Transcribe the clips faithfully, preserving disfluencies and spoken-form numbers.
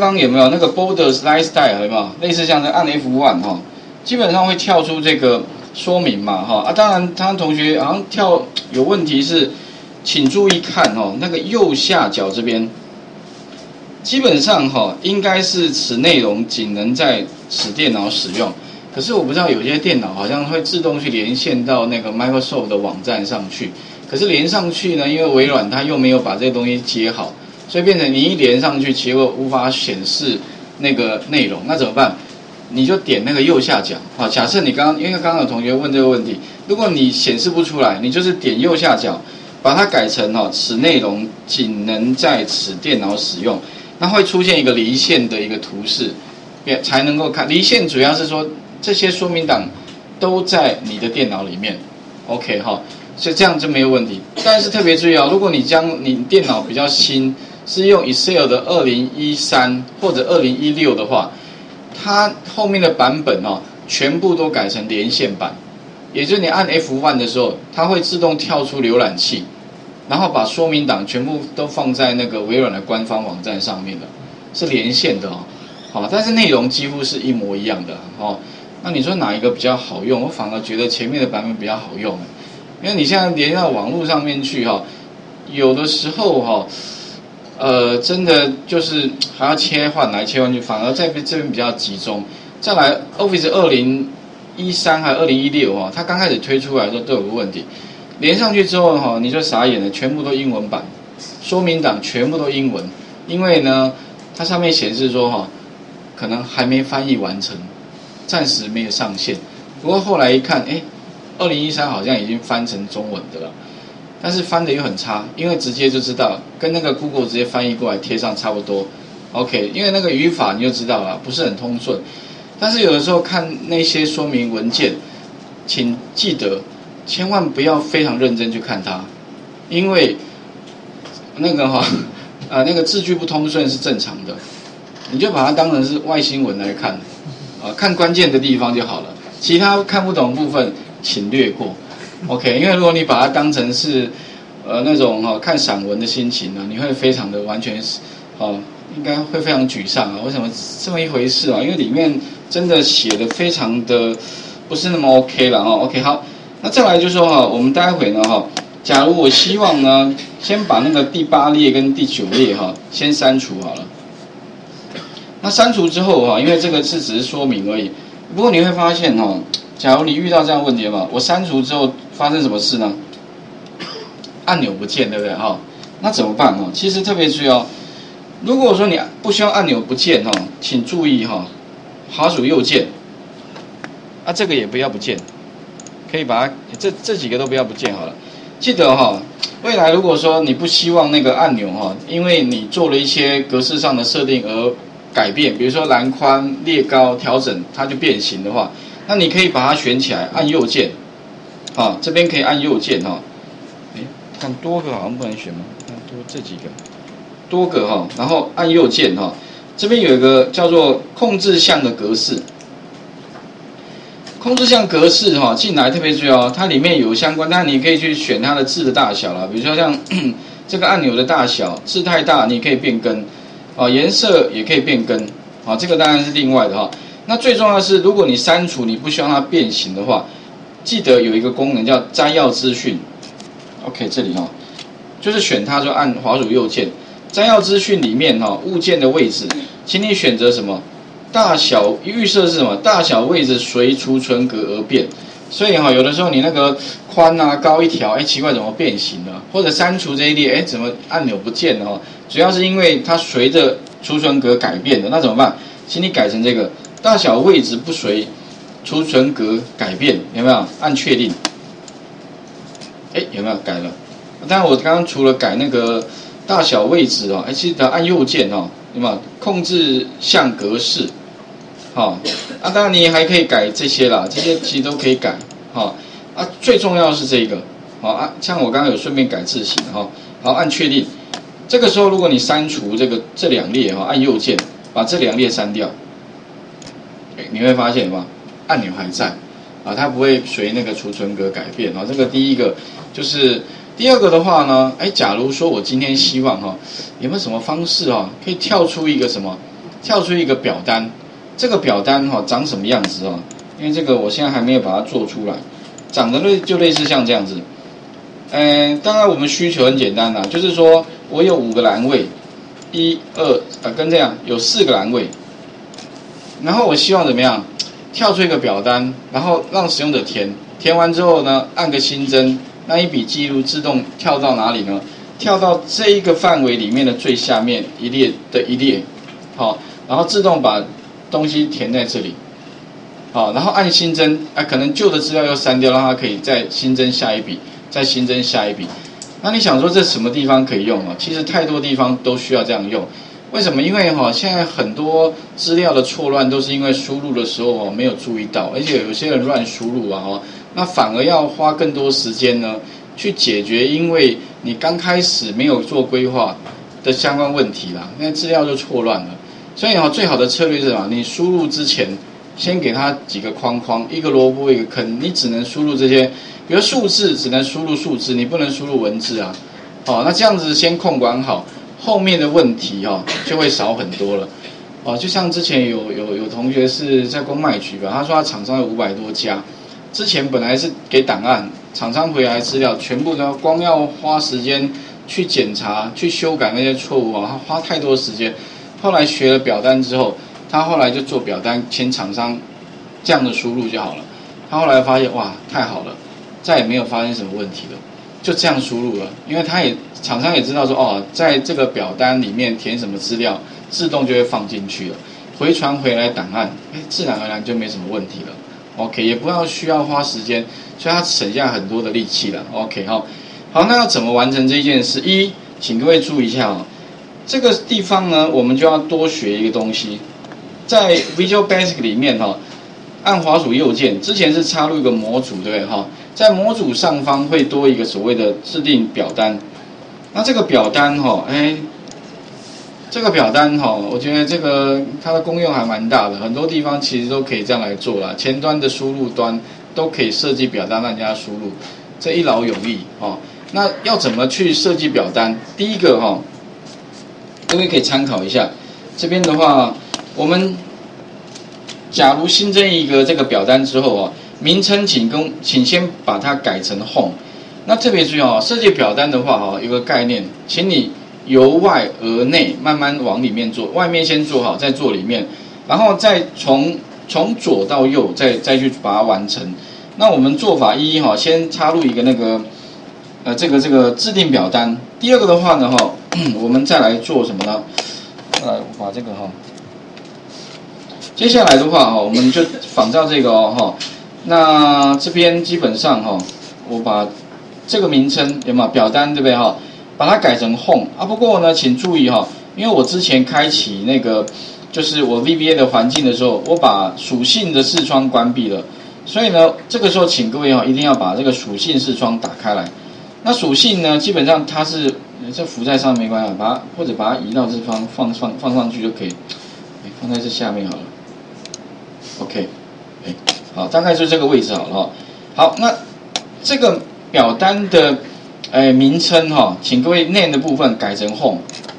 刚有没有那个 Borders Lifestyle 有没有类似像是按 F 一 哈，基本上会跳出这个说明嘛哈啊，当然他同学好像跳有问题是，请注意看哦，那个右下角这边，基本上哈应该是此内容仅能在此电脑使用。可是我不知道有些电脑好像会自动去连线到那个 Microsoft 的网站上去，可是连上去呢，因为微软它又没有把这些东西接好，所以变成你一连上去，结果无法显示那个内容，那怎么办？你就点那个右下角啊。假设你刚刚因为刚刚有同学问这个问题，如果你显示不出来，你就是点右下角，把它改成哈，此内容仅能在此电脑使用，那会出现一个离线的一个图示，才能够看。离线主要是说这些说明档都在你的电脑里面 ，OK 哈，所以这样就没有问题。但是特别注意啊，如果你将你电脑比较新，是用 Excel 的二零一三或者二零一六的话，它后面的版本哦，全部都改成连线版，也就是你按 F 一 的时候，它会自动跳出浏览器，然后把说明档全部都放在那个微软的官方网站上面的，是连线的哦。好，但是内容几乎是一模一样的哦。那你说哪一个比较好用？我反而觉得前面的版本比较好用，因为你现在连到网络上面去哈，有的时候哈，呃，真的就是还要切换来切换去，反而在这边比较集中。再来 ，Office 二零一三还有二零一六哈，它刚开始推出来的时候都有个问题，连上去之后哈，你就傻眼了，全部都英文版，说明档全部都英文，因为呢，它上面显示说哈，可能还没翻译完成。暂时没有上线，不过后来一看，哎，二零一三好像已经翻成中文的了，但是翻的又很差，因为直接就知道跟那个 Google 直接翻译过来贴上差不多 ，OK， 因为那个语法你就知道了，不是很通顺。但是有的时候看那些说明文件，请记得千万不要非常认真去看它，因为那个哈、哦，呃，那个字句不通顺是正常的，你就把它当成是外星文来看。啊，看关键的地方就好了，其他看不懂的部分请略过 ，OK。因为如果你把它当成是呃那种哈、哦、看散文的心情呢，你会非常的完全哦，应该会非常沮丧啊。为什么这么一回事啊？因为里面真的写的非常的不是那么 OK 了哦 ，OK 好，那再来就是说哈，我们待会呢哈，假如我希望呢，先把那个第八列跟第九列哈先删除好了。那删除之后哈，因为这个是只是说明而已。不过你会发现哈，假如你遇到这样的问题嘛，我删除之后发生什么事呢？按钮不见，对不对哈？那怎么办哈？其实特别注意哦，如果说你不希望按钮不见哈，请注意哈，滑鼠右键，啊这个也不要不见，可以把它这这几个都不要不见好了。记得哈，未来如果说你不希望那个按钮哈，因为你做了一些格式上的设定而改变，比如说栏宽、列高调整，它就变形的话，那你可以把它选起来，按右键，啊，这边可以按右键哈，哎，看多个好像不能选吗？看多这几个，多个哈，然后按右键哈，这边有一个叫做控制项的格式，控制项格式哈，进来特别注意哦，它里面有相关，但你可以去选它的字的大小啦，比如说像这个按钮的大小，字太大你可以变更。啊，颜色也可以变更，啊，这个当然是另外的哈。那最重要的是，如果你删除你不希望它变形的话，记得有一个功能叫摘要资讯。OK， 这里哈，就是选它就按滑鼠右键，摘要资讯里面哈物件的位置，请你选择什么大小预设是什么大小位置随储存格而变。所以哈，有的时候你那个宽啊高一条，哎，奇怪怎么变形了？或者删除这一列，哎，怎么按钮不见了？哈，主要是因为它随着储存格改变的，那怎么办？请你改成这个大小位置不随储存格改变，有没有？按确定，哎，有没有改了？当然，我刚刚除了改那个大小位置哦，哎，记得按右键哦，有没有？控制项格式。好、哦，啊，当然你还可以改这些啦，这些其实都可以改，好、哦，啊，最重要的是这个，好、哦、啊，像我刚刚有顺便改字型，哈、哦，好，按确定，这个时候如果你删除这个这两列，哈、哦，按右键把这两列删掉，哎，你会发现什么？按钮还在，啊，它不会随那个储存格改变，啊、哦，这个第一个就是。第二个的话呢，哎，假如说我今天希望哈、哦，有没有什么方式哈、哦，可以跳出一个什么跳出一个表单，这个表单哈、哦、长什么样子哦？因为这个我现在还没有把它做出来，长得类就类似像这样子。嗯，当然我们需求很简单啦，就是说我有五个栏位，一二啊跟这样有四个栏位，然后我希望怎么样？跳出一个表单，然后让使用者填，填完之后呢，按个新增，那一笔记录自动跳到哪里呢？跳到这一个范围里面的最下面一列的一列，好，然后自动把东西填在这里，好，然后按新增，啊，可能旧的资料又删掉，让它可以再新增下一笔，再新增下一笔。那你想说这什么地方可以用啊？其实太多地方都需要这样用。为什么？因为哈、哦，现在很多资料的错乱都是因为输入的时候哦没有注意到，而且有些人乱输入啊哦，那反而要花更多时间呢去解决，因为你刚开始没有做规划的相关问题啦，那资料就错乱了。所以哈、哦，最好的策略是什么？你输入之前先给它几个框框，一个萝卜一个坑，你只能输入这些，比如数字只能输入数字，你不能输入文字啊。哦，那这样子先控管好。后面的问题哈、哦、就会少很多了，哦，就像之前有有有同学是在公卖局吧，他说他厂商有五百多家，之前本来是给档案，厂商回来资料全部都光要花时间去检查、去修改那些错误啊，他花太多时间。后来学了表单之后，他后来就做表单，请厂商这样的输入就好了。他后来发现哇，太好了，再也没有发现什么问题了。就这样输入了，因为他也厂商也知道说哦，在这个表单里面填什么资料，自动就会放进去了，回传回来档案，哎，自然而然就没什么问题了。OK， 也不要需要花时间，所以他省下很多的力气了。OK 哈、哦，好，那要怎么完成这件事？一，请各位注意一下哦，这个地方呢，我们就要多学一个东西，在 Visual Basic 里面哈、哦，按滑鼠右键，之前是插入一个模组，对不对哈？在模组上方会多一个所谓的制定表单，那这个表单哈，哎，这个表单哈，我觉得这个它的功用还蛮大的，很多地方其实都可以这样来做啦。前端的输入端都可以设计表单让人家输入，这一劳永逸哦。那要怎么去设计表单？第一个哈，各位可以参考一下，这边的话，我们假如新增一个这个表单之后啊。名称请跟请先把它改成 home。那特别注意哦，设计表单的话哈，有个概念，请你由外而内慢慢往里面做，外面先做好，再做里面，然后再从从左到右再再去把它完成。那我们做法一哈，先插入一个那个呃这个这个制定表单。第二个的话呢哈，我们再来做什么呢？呃，把这个哈，接下来的话哈，我们就仿照这个哦哈。那这边基本上哈，我把这个名称有没有表单对不对哈？把它改成 home 啊。不过呢，请注意哈，因为我之前开启那个就是我 V B A 的环境的时候，我把属性的视窗关闭了，所以呢，这个时候请各位哈一定要把这个属性视窗打开来。那属性呢，基本上它是这浮在上没关系，把它或者把它移到这方放放放上去就可以，放在这下面好了。OK， 哎。好，大概就这个位置好了哈。好，那这个表单的呃名称哈，请各位 name 的部分改成 home，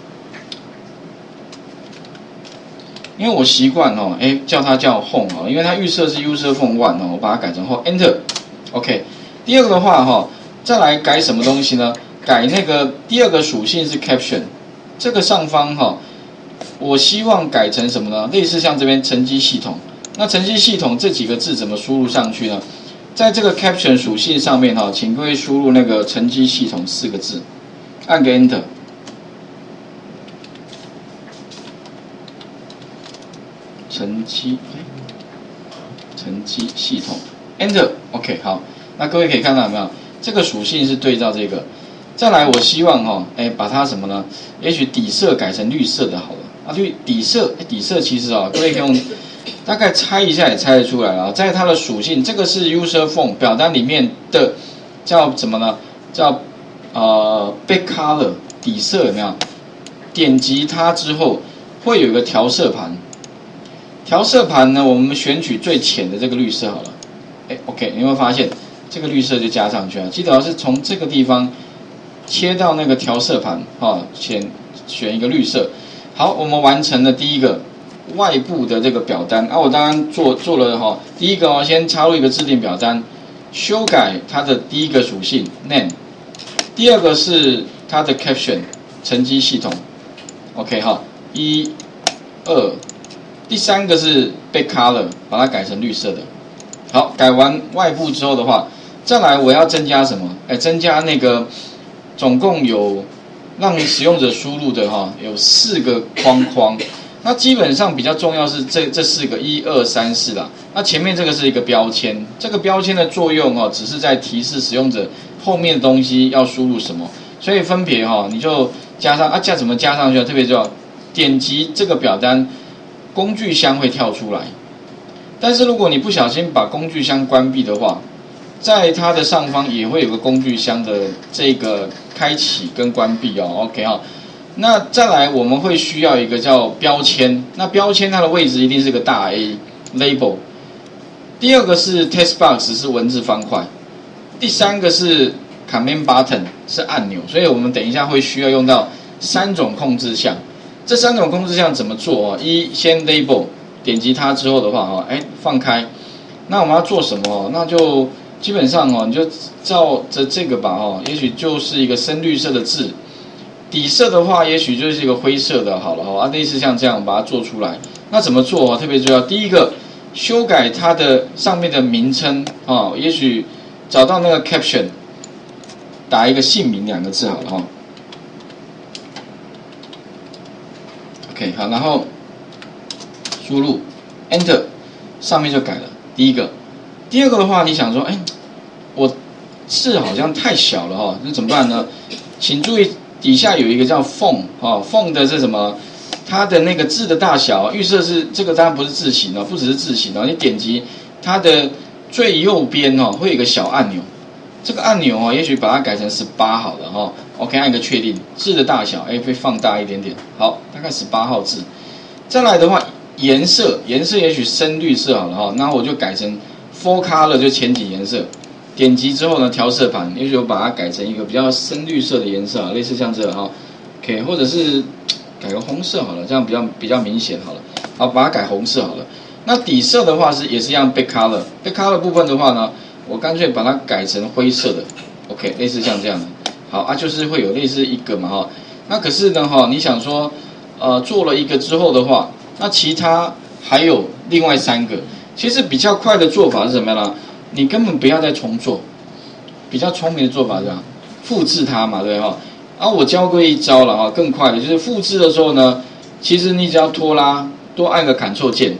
因为我习惯哦，哎叫它叫 home 哦，因为它预设是 user phone one 哦，我把它改成 home，enter。OK， 第二个的话哈，再来改什么东西呢？改那个第二个属性是 caption， 这个上方哈，我希望改成什么呢？类似像这边成绩系统。那成绩系统这几个字怎么输入上去呢？在这个 caption 属性上面哈，请各位输入那个成绩系统四个字，按个 enter。成绩，成绩系统 enter。OK， 好，那各位可以看到有没有？这个属性是对照这个。再来，我希望哈，哎，把它什么呢？也许底色改成绿色的好了。啊，就底色，底色其实啊，各位可以用。大概猜一下也猜得出来了，在它的属性，这个是 user form 表单里面的叫什么呢？叫呃 back color 底色有没有？点击它之后会有一个调色盘，调色盘呢，我们选取最浅的这个绿色好了。哎 ，OK， 你会发现这个绿色就加上去了。记得是从这个地方切到那个调色盘，哈、哦，选选一个绿色。好，我们完成了第一个。 外部的这个表单啊，我当然做做了哈、哦，第一个哦，先插入一个制定表单，修改它的第一个属性 name， 第二个是它的 caption 成绩系统 ，OK 哈，一、二，第三个是 back color， 把它改成绿色的。好，改完外部之后的话，再来我要增加什么？哎，增加那个总共有让使用者输入的哈，有四个框框。那基本上比较重要是这这四个一二三四啦。那前面这个是一个标签，这个标签的作用哦，只是在提示使用者后面的东西要输入什么，所以分别哈，你就加上啊，加怎么加上去啊？特别重要，点击这个表单，工具箱会跳出来。但是如果你不小心把工具箱关闭的话，在它的上方也会有个工具箱的这个开启跟关闭哦 ，OK 哈、哦。那再来我们会需要一个叫标签，那标签它的位置一定是个大 A label。第二个是 text box 是文字方块，第三个是 command button 是按钮，所以我们等一下会需要用到三种控制项。这三种控制项怎么做哦？一先 label。点击它之后的话，哈，哎，放开。那我们要做什么？那就基本上哦，你就照着这个吧，哦，也许就是一个深绿色的字，底色的话，也许就是一个灰色的，好了，哈，啊，类似像这样把它做出来。那怎么做？特别重要。第一个，修改它的上面的名称，哦，也许找到那个 caption， 打一个姓名两个字好了，哈。OK， 好，然后。输入 Enter， 上面就改了。第一个，第二个的话，你想说，哎，我字好像太小了哈、哦，那怎么办呢？请注意底下有一个叫 Font 哦 ，Font 的是什么？它的那个字的大小预设是这个，当然不是字形哦，不只是字形哦。你点击它的最右边哦，会有一个小按钮，这个按钮哦，也许把它改成十八好了哈、哦。OK， 按一个确定，字的大小哎会放大一点点，好，大概十八号字。再来的话。颜色，颜色也许深绿色好了哈，那我就改成 full color 就前景颜色。点击之后呢，调色盘，也许我把它改成一个比较深绿色的颜色啊，类似像这个哈 ，OK， 或者是改个红色好了，这样比较比较明显好了。好，把它改红色好了。那底色的话是也是一样 back color，back color 部分的话呢，我干脆把它改成灰色的 ，OK， 类似像这样的。好啊，就是会有类似一个嘛哈。那可是呢哈，你想说，呃，做了一个之后的话。那其他还有另外三个，其实比较快的做法是什么呢？你根本不要再重做，比较聪明的做法是这样，复制它嘛，对哈。啊，我教过一招了哈，更快的就是复制的时候呢，其实你只要拖拉，多按个 Ctrl 键，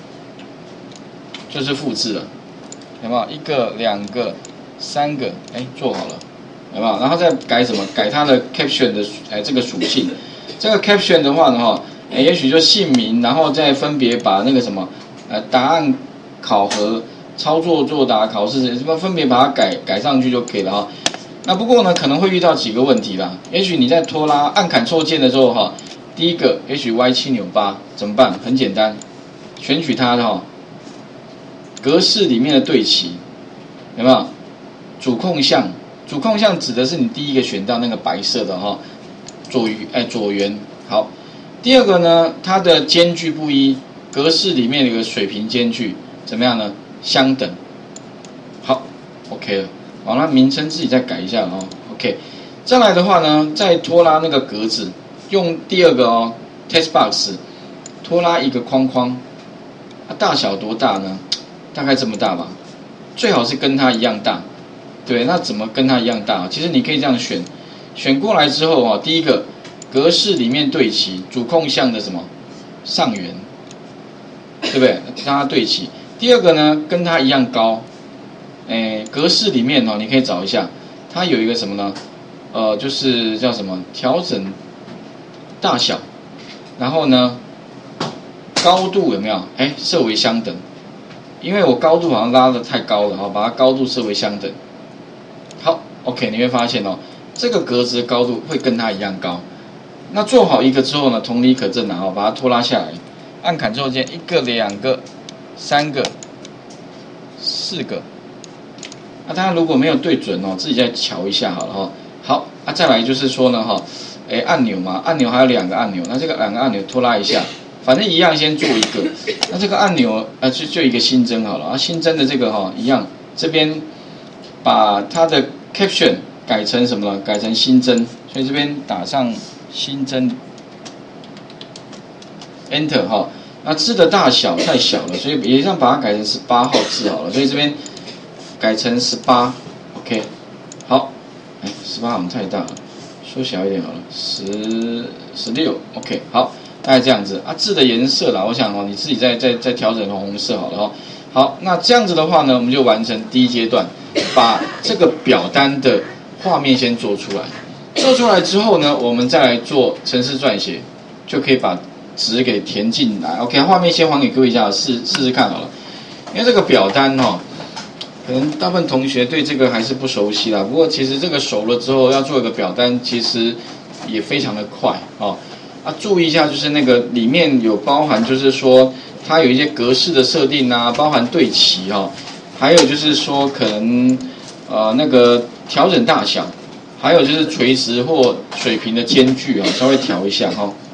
就是复制了，有没有？一个、两个、三个，哎，做好了，有没有？然后再改什么？改它的 caption 的哎这个属性，这个 caption 的话呢哈。哎，也许就姓名，然后再分别把那个什么，呃，答案、考核、操作作答、考试什么分别把它改改上去就可以了哈。那不过呢，可能会遇到几个问题啦。也许你在拖拉按 Ctrl 键的时候哈，第一个也许歪七扭八，怎么办？很简单，选取它的哈，格式里面的对齐，有没有？主控项，主控项指的是你第一个选到那个白色的哈，左哎左圆好。第二个呢，它的间距不一，格式里面有个水平间距，怎么样呢？相等。好 ，OK 了。好，那名称自己再改一下哦。OK， 再来的话呢，再拖拉那个格子，用第二个哦 ，text box， 拖拉一个框框，它、啊、大小多大呢？大概这么大吧，最好是跟它一样大。对，那怎么跟它一样大？其实你可以这样选，选过来之后啊，第一个。格式里面对齐主控项的什么上缘，对不对？让它对齐。第二个呢，跟它一样高。诶，格式里面哦，你可以找一下，它有一个什么呢？呃，就是叫什么调整大小，然后呢，高度有没有？哎，设为相等。因为我高度好像拉得太高了，哈，把它高度设为相等。好 ，OK， 你会发现哦，这个格子的高度会跟它一样高。那做好一个之后呢，同理可证啊，哈，把它拖拉下来，按 Ctrl 键，一个、两个、三个、四个。那、啊、当然如果没有对准哦，自己再瞧一下好了哈。好，啊，再来就是说呢，哈，哎，按钮嘛，按钮还有两个按钮，那这个两个按钮拖拉一下， 反正一样先做一个。那这个按钮啊，就就一个新增好了啊，新增的这个哈、哦、一样，这边把它的 caption 改成什么了？改成新增，所以这边打上新增 ，Enter 哈、哦。那字的大小太小了，所以也这样把它改成十八号字好了。所以这边改成十八 ，OK， 好，哎，十八好像太大了，缩小一点好了，十十六 ，OK， 好，大概这样子啊。字的颜色啦，我想哦，你自己再再再调整成红色好了哦。好，那这样子的话呢，我们就完成第一阶段，把这个表单的画面先做出来。做出来之后呢，我们再来做程式撰写，就可以把值给填进来。OK， 画面先还给各位一下，试试试看好了。因为这个表单哈、哦，可能大部分同学对这个还是不熟悉啦。不过其实这个熟了之后，要做一个表单，其实也非常的快哦。啊，注意一下，就是那个里面有包含，就是说它有一些格式的设定啊，包含对齐哈、哦，还有就是说可能呃那个调整大小，还有就是垂直或水平的间距啊，稍微调一下哈、哦。